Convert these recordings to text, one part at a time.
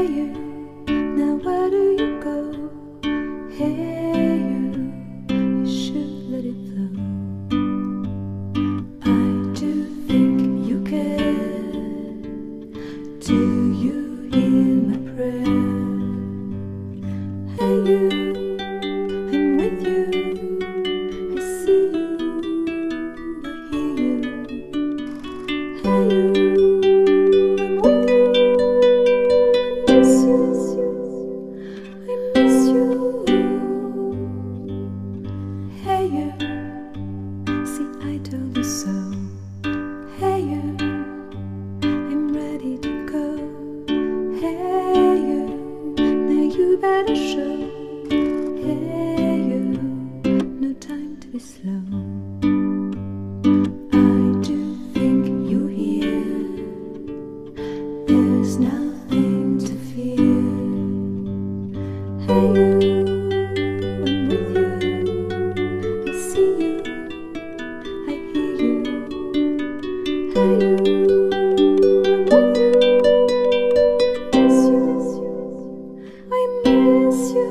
you, now where do you go? Hey you should let it flow. I do think you care. Do you hear my prayer? Hey you, I'm with you. I see you, I hear you. Hey you, I'm with you. I miss you, I miss you. Hey you, see I told you so. Hey you, I'm ready to go. Hey you, now you better show. Hey you, no time to be slow. I do think you hear. There's nothing to fear. Hey you, I'm with you. I see you, I hear you. Hey you, I'm with you. I miss you, I miss you.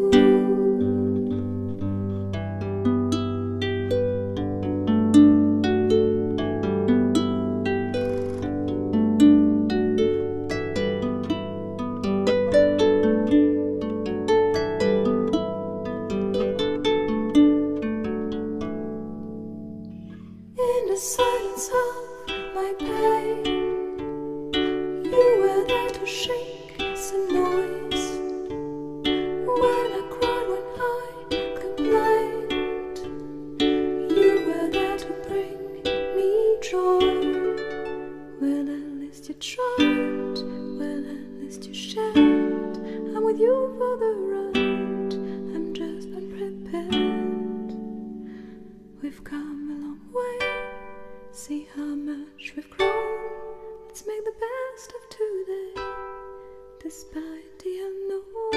In the silence of my pain, you were there to shake some noise. When I cried, when I complained, you were there to bring me joy. Well, at least you tried, well, at least you shared. I'm with you for the ride, I'm just unprepared. We've come a long way, see how much we've grown. Let's make the best of today, despite the unknown.